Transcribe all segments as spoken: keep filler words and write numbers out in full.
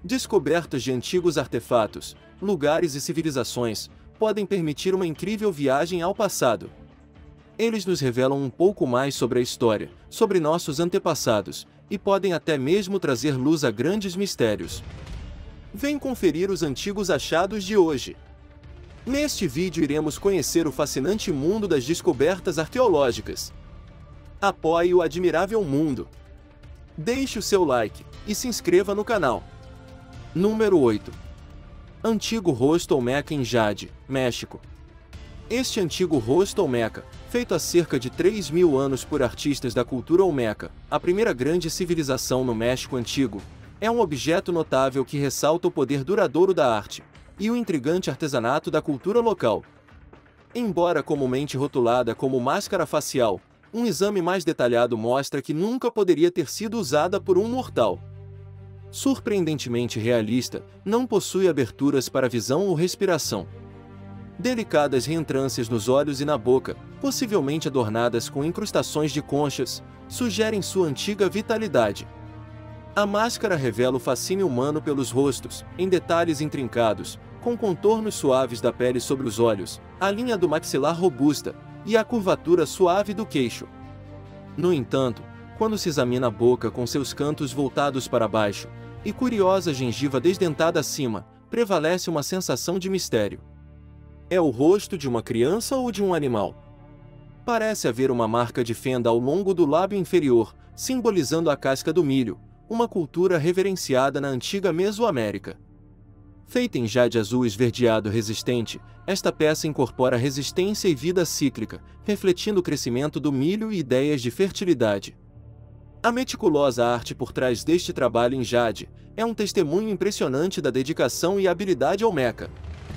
Descobertas de antigos artefatos, lugares e civilizações podem permitir uma incrível viagem ao passado. Eles nos revelam um pouco mais sobre a história, sobre nossos antepassados, e podem até mesmo trazer luz a grandes mistérios. Vem conferir os antigos achados de hoje. Neste vídeo iremos conhecer o fascinante mundo das descobertas arqueológicas. Apoie o admirável mundo. Deixe o seu like e se inscreva no canal. Número oito. Antigo rosto Olmeca em Jade, México. Este antigo rosto Olmeca, feito há cerca de três mil anos por artistas da cultura Olmeca, a primeira grande civilização no México Antigo, é um objeto notável que ressalta o poder duradouro da arte e o intrigante artesanato da cultura local. Embora comumente rotulada como máscara facial, um exame mais detalhado mostra que nunca poderia ter sido usada por um mortal. Surpreendentemente realista, não possui aberturas para visão ou respiração. Delicadas reentrâncias nos olhos e na boca, possivelmente adornadas com incrustações de conchas, sugerem sua antiga vitalidade. A máscara revela o fascínio humano pelos rostos, em detalhes intrincados, com contornos suaves da pele sobre os olhos, a linha do maxilar robusta e a curvatura suave do queixo. No entanto, quando se examina a boca com seus cantos voltados para baixo, e curiosa gengiva desdentada acima, prevalece uma sensação de mistério. É o rosto de uma criança ou de um animal? Parece haver uma marca de fenda ao longo do lábio inferior, simbolizando a casca do milho, uma cultura reverenciada na antiga Mesoamérica. Feita em jade azul esverdeado resistente, esta peça incorpora resistência e vida cíclica, refletindo o crescimento do milho e ideias de fertilidade. A meticulosa arte por trás deste trabalho em jade é um testemunho impressionante da dedicação e habilidade olmeca.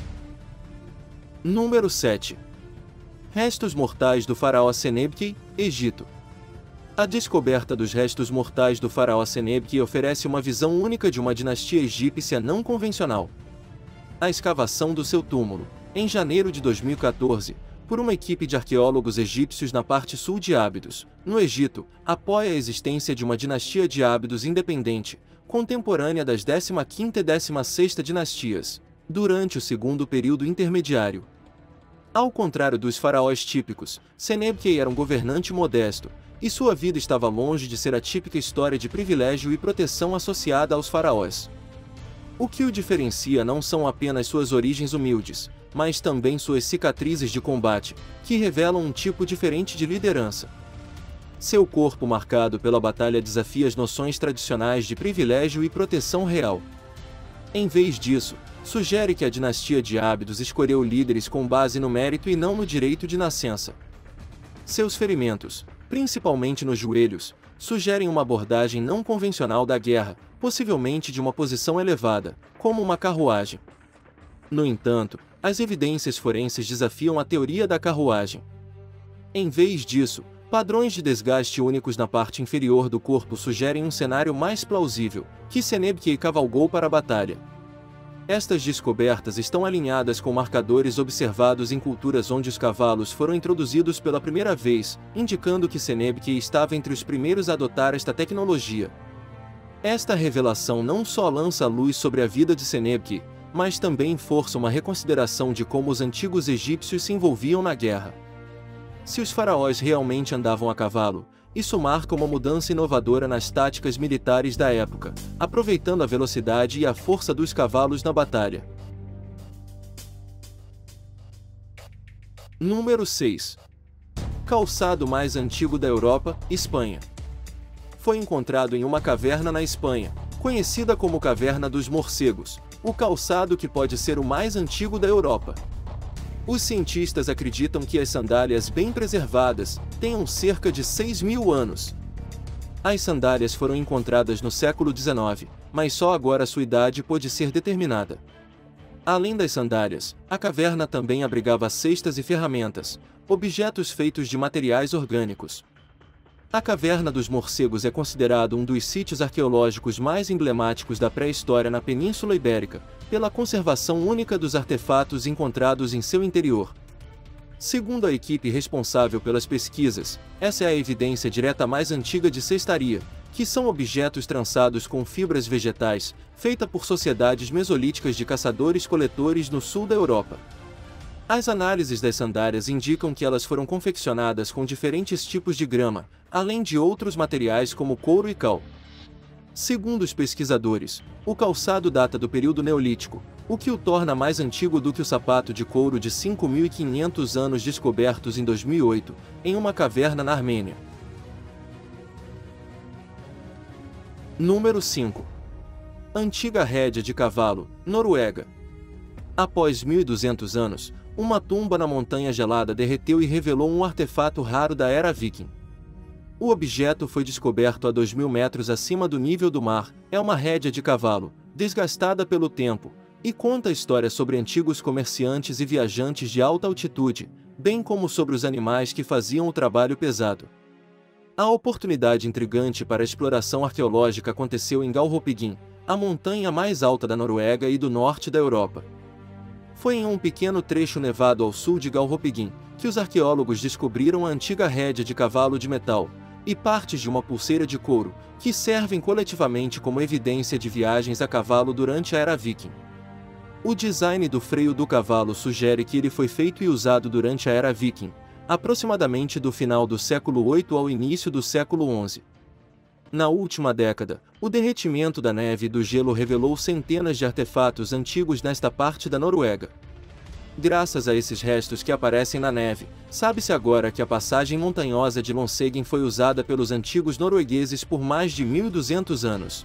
Número sete. Restos mortais do faraó Senebkey, Egito. A descoberta dos restos mortais do faraó Senebkey oferece uma visão única de uma dinastia egípcia não convencional. A escavação do seu túmulo, em janeiro de dois mil e quatorze, por uma equipe de arqueólogos egípcios na parte sul de Ábidos, no Egito, apoia a existência de uma dinastia de Ábidos independente, contemporânea das décima quinta e décima sexta dinastias, durante o segundo período intermediário. Ao contrário dos faraós típicos, Senebkey era um governante modesto, e sua vida estava longe de ser a típica história de privilégio e proteção associada aos faraós. O que o diferencia não são apenas suas origens humildes, mas também suas cicatrizes de combate, que revelam um tipo diferente de liderança. Seu corpo marcado pela batalha desafia as noções tradicionais de privilégio e proteção real. Em vez disso, sugere que a dinastia de Ábidos escolheu líderes com base no mérito e não no direito de nascença. Seus ferimentos, principalmente nos joelhos, sugerem uma abordagem não convencional da guerra, possivelmente de uma posição elevada, como uma carruagem. No entanto, as evidências forenses desafiam a teoria da carruagem. Em vez disso, padrões de desgaste únicos na parte inferior do corpo sugerem um cenário mais plausível, que Senebkey cavalgou para a batalha. Estas descobertas estão alinhadas com marcadores observados em culturas onde os cavalos foram introduzidos pela primeira vez, indicando que Senebkey estava entre os primeiros a adotar esta tecnologia. Esta revelação não só lança a luz sobre a vida de Senebkey, mas também força uma reconsideração de como os antigos egípcios se envolviam na guerra. Se os faraós realmente andavam a cavalo, isso marca uma mudança inovadora nas táticas militares da época, aproveitando a velocidade e a força dos cavalos na batalha. Número seis. Calçado mais antigo da Europa, Espanha. Foi encontrado em uma caverna na Espanha, conhecida como Caverna dos Morcegos, o calçado que pode ser o mais antigo da Europa. Os cientistas acreditam que as sandálias bem preservadas tenham cerca de seis mil anos. As sandálias foram encontradas no século dezenove, mas só agora sua idade pôde ser determinada. Além das sandálias, a caverna também abrigava cestas e ferramentas, objetos feitos de materiais orgânicos. A Caverna dos Morcegos é considerado um dos sítios arqueológicos mais emblemáticos da pré-história na Península Ibérica, pela conservação única dos artefatos encontrados em seu interior. Segundo a equipe responsável pelas pesquisas, essa é a evidência direta mais antiga de cestaria, que são objetos trançados com fibras vegetais, feita por sociedades mesolíticas de caçadores-coletores no sul da Europa. As análises das sandálias indicam que elas foram confeccionadas com diferentes tipos de grama, além de outros materiais como couro e cal. Segundo os pesquisadores, o calçado data do período neolítico, o que o torna mais antigo do que o sapato de couro de cinco mil e quinhentos anos descobertos em dois mil e oito, em uma caverna na Armênia. Número cinco. Antiga rédea de cavalo, Noruega. Após mil e duzentos anos, uma tumba na montanha gelada derreteu e revelou um artefato raro da era viking. O objeto foi descoberto a dois mil metros acima do nível do mar, é uma rédea de cavalo, desgastada pelo tempo, e conta a história sobre antigos comerciantes e viajantes de alta altitude, bem como sobre os animais que faziam o trabalho pesado. A oportunidade intrigante para a exploração arqueológica aconteceu em Galdhøpiggen, a montanha mais alta da Noruega e do norte da Europa. Foi em um pequeno trecho nevado ao sul de Galdhøpiggen que os arqueólogos descobriram a antiga rédea de cavalo de metal e partes de uma pulseira de couro, que servem coletivamente como evidência de viagens a cavalo durante a era viking. O design do freio do cavalo sugere que ele foi feito e usado durante a era viking, aproximadamente do final do século oito ao início do século onze. Na última década, o derretimento da neve e do gelo revelou centenas de artefatos antigos nesta parte da Noruega. Graças a esses restos que aparecem na neve, sabe-se agora que a passagem montanhosa de Lonsegen foi usada pelos antigos noruegueses por mais de mil e duzentos anos.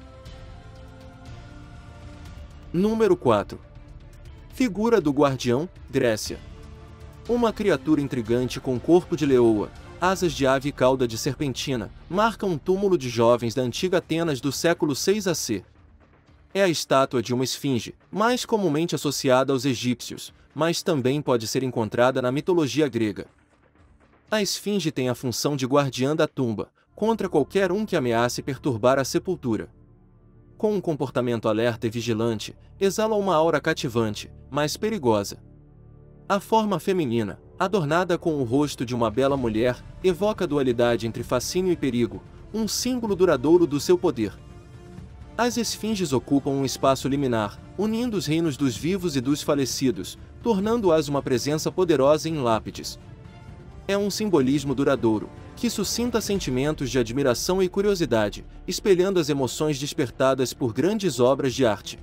Número quatro. Figura do Guardião, Grécia. Uma criatura intrigante com corpo de leoa, asas de ave e cauda de serpentina, marca um túmulo de jovens da antiga Atenas do século seis A C. É a estátua de uma esfinge, mais comumente associada aos egípcios, mas também pode ser encontrada na mitologia grega. A esfinge tem a função de guardiã da tumba, contra qualquer um que ameace perturbar a sepultura. Com um comportamento alerta e vigilante, exala uma aura cativante, mas perigosa. A forma feminina, adornada com o rosto de uma bela mulher, evoca a dualidade entre fascínio e perigo, um símbolo duradouro do seu poder. As esfinges ocupam um espaço liminar, unindo os reinos dos vivos e dos falecidos, tornando-as uma presença poderosa em lápides. É um simbolismo duradouro, que suscita sentimentos de admiração e curiosidade, espelhando as emoções despertadas por grandes obras de arte.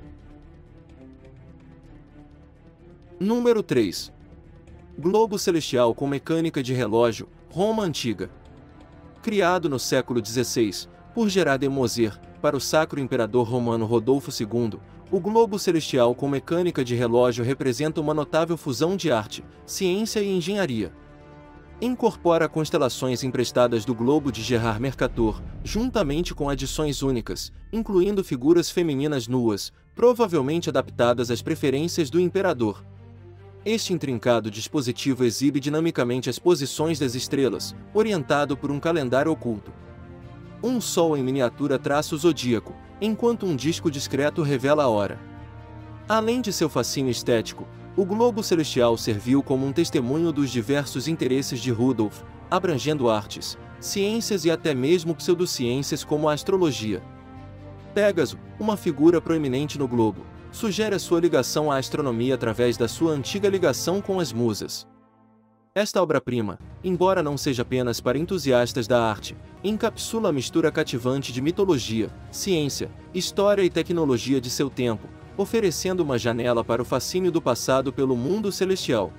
Número três. Globo celestial com mecânica de relógio, Roma Antiga. Criado no século dezesseis, por Gerard de Moser, para o Sacro Imperador Romano Rodolfo segundo, o globo celestial com mecânica de relógio representa uma notável fusão de arte, ciência e engenharia. Incorpora constelações emprestadas do globo de Gerard Mercator, juntamente com adições únicas, incluindo figuras femininas nuas, provavelmente adaptadas às preferências do imperador. Este intrincado dispositivo exibe dinamicamente as posições das estrelas, orientado por um calendário oculto. Um sol em miniatura traça o zodíaco, enquanto um disco discreto revela a hora. Além de seu fascínio estético, o globo celestial serviu como um testemunho dos diversos interesses de Rudolf, abrangendo artes, ciências e até mesmo pseudociências como a astrologia. Pégaso, uma figura proeminente no globo, sugere a sua ligação à astronomia através da sua antiga ligação com as musas. Esta obra-prima, embora não seja apenas para entusiastas da arte, encapsula a mistura cativante de mitologia, ciência, história e tecnologia de seu tempo, oferecendo uma janela para o fascínio do passado pelo mundo celestial.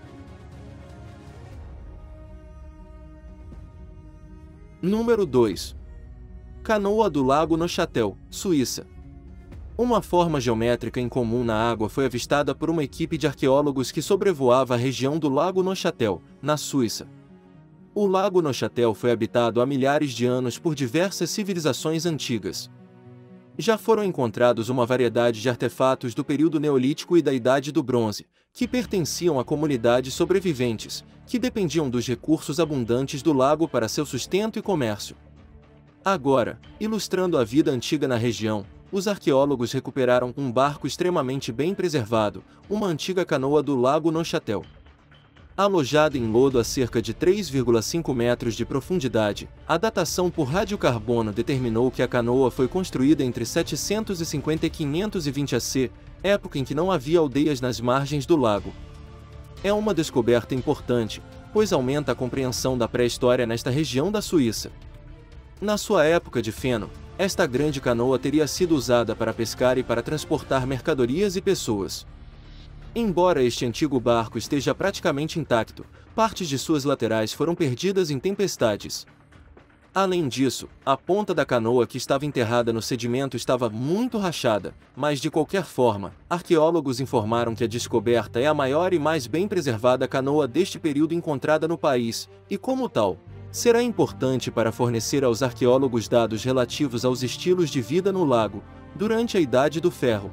Número dois. Canoa do Lago Neuchâtel, Suíça. Uma forma geométrica incomum na água foi avistada por uma equipe de arqueólogos que sobrevoava a região do Lago Neuchâtel, na Suíça. O Lago Neuchâtel foi habitado há milhares de anos por diversas civilizações antigas. Já foram encontrados uma variedade de artefatos do período Neolítico e da Idade do Bronze, que pertenciam a comunidades sobreviventes, que dependiam dos recursos abundantes do lago para seu sustento e comércio. Agora, ilustrando a vida antiga na região, os arqueólogos recuperaram um barco extremamente bem preservado, uma antiga canoa do Lago Neuchâtel. Alojada em lodo a cerca de três vírgula cinco metros de profundidade, a datação por radiocarbono determinou que a canoa foi construída entre setecentos e cinquenta e quinhentos e vinte A C, época em que não havia aldeias nas margens do lago. É uma descoberta importante, pois aumenta a compreensão da pré-história nesta região da Suíça. Na sua época de feno, esta grande canoa teria sido usada para pescar e para transportar mercadorias e pessoas. Embora este antigo barco esteja praticamente intacto, partes de suas laterais foram perdidas em tempestades. Além disso, a ponta da canoa que estava enterrada no sedimento estava muito rachada, mas de qualquer forma, arqueólogos informaram que a descoberta é a maior e mais bem preservada canoa deste período encontrada no país, e como tal, será importante para fornecer aos arqueólogos dados relativos aos estilos de vida no lago, durante a Idade do Ferro.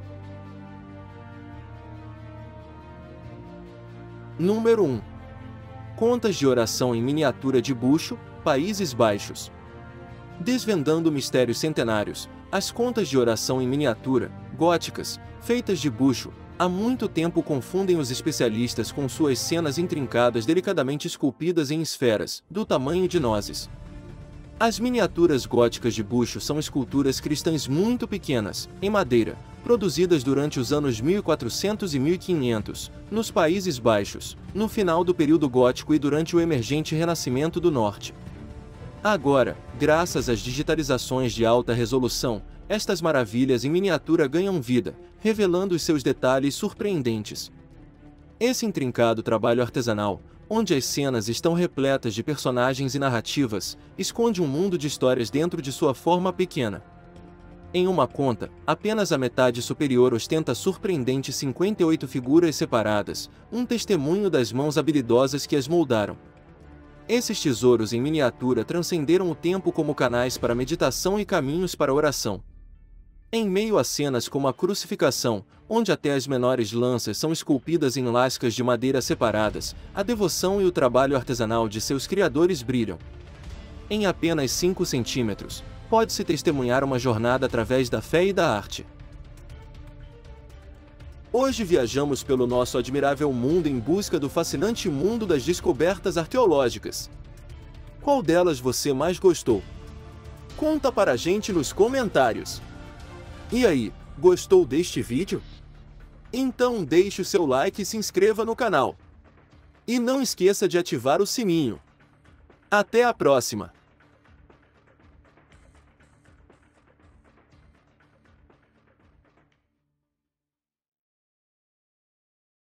Número um. Contas de oração em miniatura de Buxo, Países Baixos. Desvendando mistérios centenários, as contas de oração em miniatura, góticas, feitas de buxo, há muito tempo confundem os especialistas com suas cenas intrincadas delicadamente esculpidas em esferas, do tamanho de nozes. As miniaturas góticas de buxo são esculturas cristãs muito pequenas, em madeira, produzidas durante os anos mil e quatrocentos e mil e quinhentos, nos Países Baixos, no final do período gótico e durante o emergente Renascimento do Norte. Agora, graças às digitalizações de alta resolução, estas maravilhas em miniatura ganham vida, revelando os seus detalhes surpreendentes. Esse intrincado trabalho artesanal, onde as cenas estão repletas de personagens e narrativas, esconde um mundo de histórias dentro de sua forma pequena. Em uma conta, apenas a metade superior ostenta surpreendentes cinquenta e oito figuras separadas, um testemunho das mãos habilidosas que as moldaram. Esses tesouros em miniatura transcenderam o tempo como canais para meditação e caminhos para oração. Em meio a cenas como a crucificação, onde até as menores lanças são esculpidas em lascas de madeira separadas, a devoção e o trabalho artesanal de seus criadores brilham. Em apenas cinco centímetros, pode-se testemunhar uma jornada através da fé e da arte. Hoje viajamos pelo nosso admirável mundo em busca do fascinante mundo das descobertas arqueológicas. Qual delas você mais gostou? Conta para a gente nos comentários. E aí, gostou deste vídeo? Então deixe o seu like e se inscreva no canal. E não esqueça de ativar o sininho. Até a próxima!